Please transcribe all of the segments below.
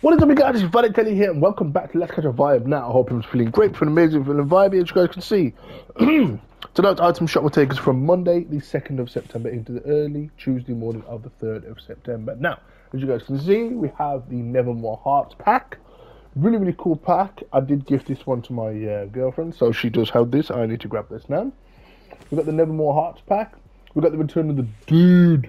What is up, you guys? It's Valet Kelly here, and welcome back to Let's Catch a Vibe. Now, I hope everyone's feeling great, feeling amazing, feeling vibey, as you guys can see. Tonight's item shop will take us from Monday, the 2nd of September, into the early Tuesday morning of the 3rd of September. Now, as you guys can see, we have the Nevermore Hearts pack. Really, really cool pack. I did gift this one to my girlfriend, so she does have this. I need to grab this now. We've got the Nevermore Hearts pack. We've got the return of the dude.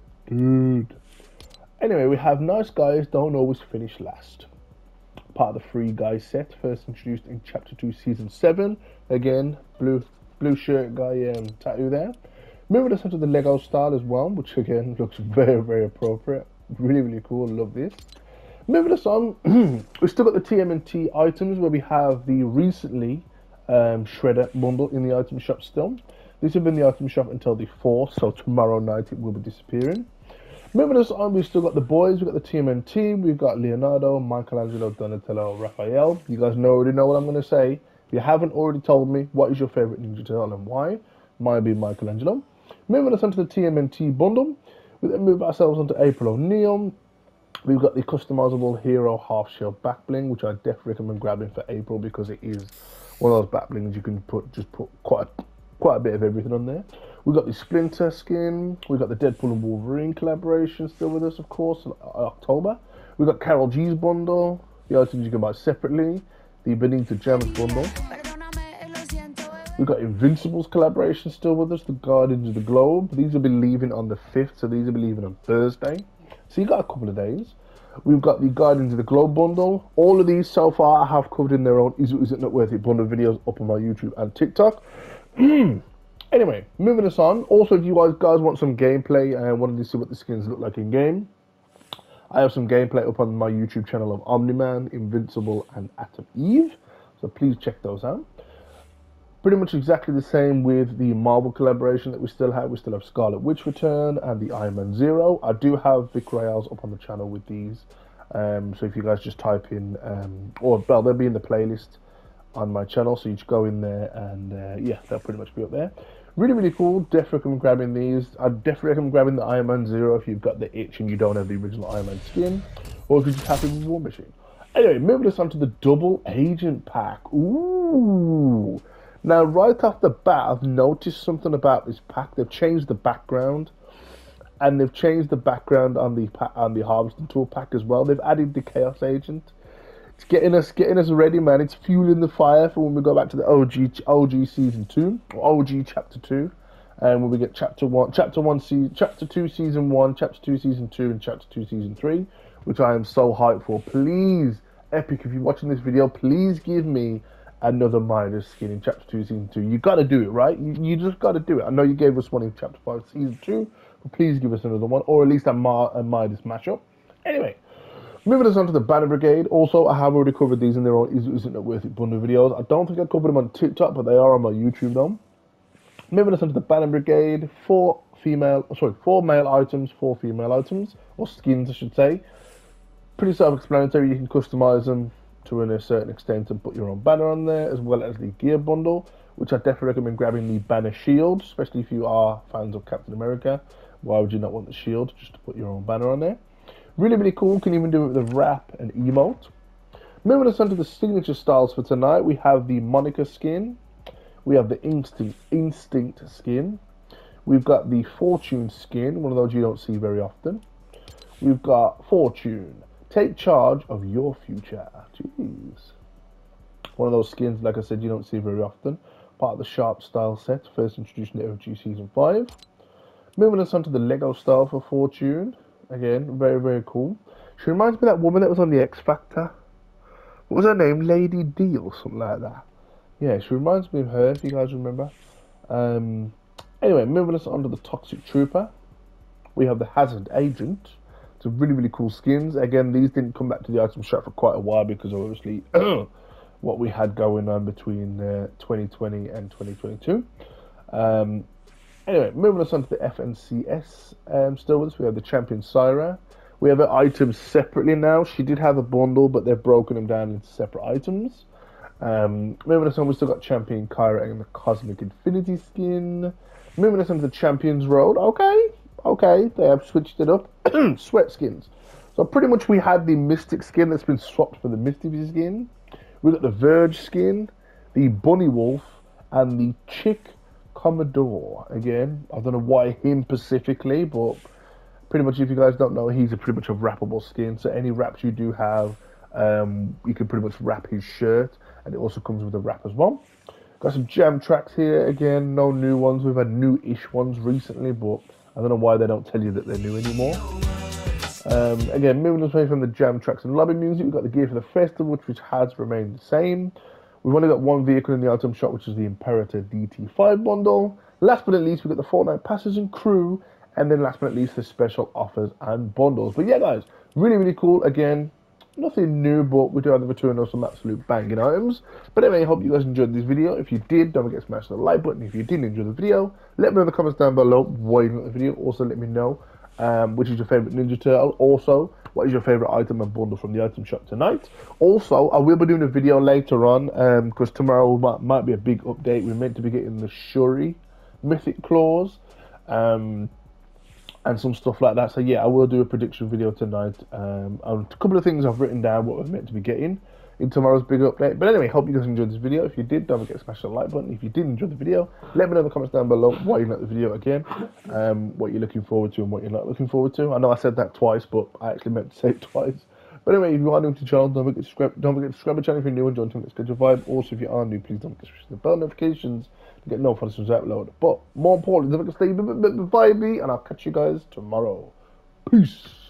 Anyway, we have Nice Guys Don't Always Finish Last. Part of the Free Guys set, first introduced in Chapter 2, Season 7. Again, blue shirt guy tattoo there. Moving us into the Lego style as well, which again looks very, very appropriate. Really, really cool. Love this. Moving us on, we've still got the TMNT items where we have the recently Shredder bundle in the item shop still. This has been the item shop until the 4th, so tomorrow night it will be disappearing. Moving us on, we've still got the boys, we've got the TMNT, we've got Leonardo, Michelangelo, Donatello, Raphael. You guys already know what I'm going to say. If you haven't already told me, what is your favourite Ninja Turtle and why? Mine be Michelangelo. Moving us on to the TMNT bundle, we then move ourselves onto April O'Neil. We've got the customizable Hero half shell back bling, which I definitely recommend grabbing for April because it is one of those back blings you can put quite a bit of everything on there. We've got the Splinter skin. We've got the Deadpool and Wolverine collaboration still with us, of course, in October. We've got Carol G's bundle, the items you can buy separately, the Benito Gems bundle. We've got Invincible's collaboration still with us, the Guardians of the Globe. These will be leaving on the 5th, so these will be leaving on Thursday. So you got a couple of days. We've got the Guardians of the Globe bundle. All of these so far I have covered in their own Is It Not Worth It bundle videos up on my YouTube and TikTok. Anyway, moving us on. Also, if you guys want some gameplay and wanted to see what the skins look like in game, I have some gameplay up on my YouTube channel of Omni-Man, Invincible, and Atom Eve. So please check those out. Pretty much exactly the same with the Marvel collaboration that we still have. We still have Scarlet Witch Return and the Iron Man Zero. I do have Vic Rails up on the channel with these. So if you guys just type in, they'll be in the playlist on my channel. So you just go in there and yeah, they'll pretty much be up there. Really, really cool. Definitely recommend grabbing these. I definitely recommend grabbing the Iron Man Zero if you've got the itch and you don't have the original Iron Man skin, or if you're just happy with War Machine. Anyway, moving us on to the Double Agent pack. Ooh. Now, right off the bat, I've noticed something about this pack. They've changed the background, and they've changed the background on the Harvesting Tool pack as well. They've added the Chaos Agent. It's getting us ready, man. It's fueling the fire for when we go back to the OG season 2, or OG chapter 2, and when we get chapter 2 season 1, chapter 2 season 2, and chapter 2 season 3, which I am so hyped for. Please, Epic, if you're watching this video, please give me another Midas skin in chapter 2 season 2. You got to do it, right? You just got to do it. I know you gave us one in chapter 5 season 2, but please give us another one, or at least a Midas mashup. Anyway. Moving us on to the Banner Brigade. Also, I have already covered these in their own Is It Not Worth It bundle videos. I don't think I covered them on TikTok, but they are on my YouTube though. Moving us on to the Banner Brigade. 4 male items, 4 female items, or skins I should say. Pretty self-explanatory. You can customize them to a certain extent and put your own banner on there, as well as the gear bundle, which I definitely recommend grabbing the Banner Shield, especially if you are fans of Captain America. Why would you not want the shield just to put your own banner on there? Really, really cool. Can even do it with a wrap and emote. Moving us on to the signature styles for tonight, we have the Monica skin. We have the Instinct skin. We've got the Fortune skin, one of those you don't see very often. We've got Fortune. Take charge of your future. Jeez. One of those skins, like I said, you don't see very often. Part of the Sharp style set, first introduced in the OG Season 5. Moving us on to the Lego style for Fortune. Again, very, very cool. She reminds me of that woman that was on the X Factor. What was her name? Lady D or something like that. Yeah, she reminds me of her, if you guys remember. Anyway, moving us on to the Toxic Trooper. We have the Hazard Agent. It's a really, really cool skins. Again, these didn't come back to the item shop for quite a while because obviously what we had going on between 2020 and 2022. Anyway, moving us on to the FNCS still with us. We have the Champion Syra. We have her items separately now. She did have a bundle, but they've broken them down into separate items. Moving us on, we've still got Champion Kyra and the Cosmic Infinity skin. Moving us on to the Champions Road. Okay, they have switched it up. Sweat skins. So pretty much we had the Mystic skin that's been swapped for the Misty skin. We got the Verge skin, the Bunny Wolf, and the Chick Commodore. Again, I don't know why him specifically, but pretty much if you guys don't know, he's a pretty much a wrappable skin. So any wraps you do have, you can pretty much wrap his shirt, and it also comes with a wrap as well. Got some jam tracks here. Again, no new ones. We've had new-ish ones recently, but I don't know why they don't tell you that they're new anymore. Again, moving away from the jam tracks and lobby music, we've got the gear for the festival, which has remained the same. We've only got one vehicle in the item shop, which is the Imperator DT5 bundle. Last but not least, we've got the Fortnite passes and crew. And then last but not least, the special offers and bundles. But yeah, guys, really, really cool. Again, nothing new, but we do have the return of some absolute banging items. But anyway, I hope you guys enjoyed this video. If you did, don't forget to smash the like button. If you didn't enjoy the video, let me know in the comments down below why you liked the video. Also, let me know which is your favorite Ninja Turtle. Also, what is your favorite item and bundle from the item shop tonight. Also, I will be doing a video later on because tomorrow might be a big update. We're meant to be getting the Shuri Mythic Claws and some stuff like that. So yeah, I will do a prediction video tonight. And a couple of things I've written down what we're meant to be getting in tomorrow's big update. But anyway, hope you guys enjoyed this video. If you did, don't forget to smash the like button. If you did enjoy the video, let me know in the comments down below why you like the video again, what you're looking forward to and what you're not looking forward to. I know I said that twice, but I actually meant to say it twice. But anyway, if you are new to the channel, don't forget to subscribe to the channel if you're new and join Let's Get Your Vibe. Also, if you are new, please don't forget to push the bell notifications to get notifications upload. But more importantly, don't forget to stay vibey, and I'll catch you guys tomorrow. Peace.